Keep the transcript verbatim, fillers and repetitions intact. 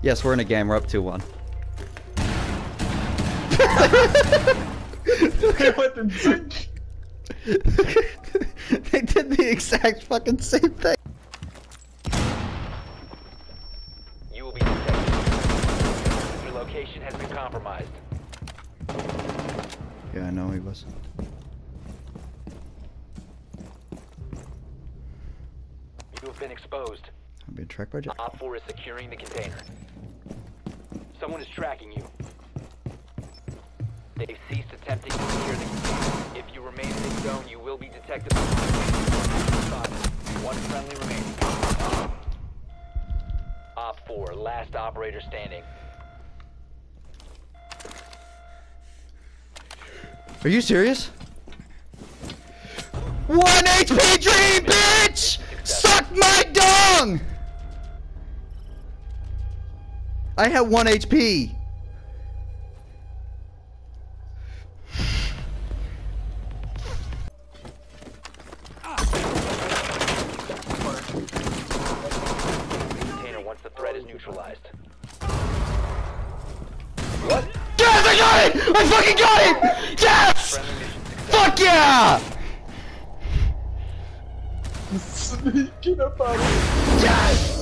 Yes, we're in a game. We're up two one. What the They did the exact fucking same thing. You will be detected. Your location has been compromised. Yeah, I know he was. You have been exposed. I'm being tracked by Jack. Op four is securing the container. Someone is tracking you. They've ceased attempting to secure the container. If you remain in this zone, you will be detected. One friendly remaining. Op four, last operator standing. Are you serious? One H P dream, bitch! Suck my dong! I had one H P. Container once the threat is neutralized. What? Yes, I got it! I fucking got it! Yes! Friendly mission success. Fuck yeah! Sneaking up on it. Yes!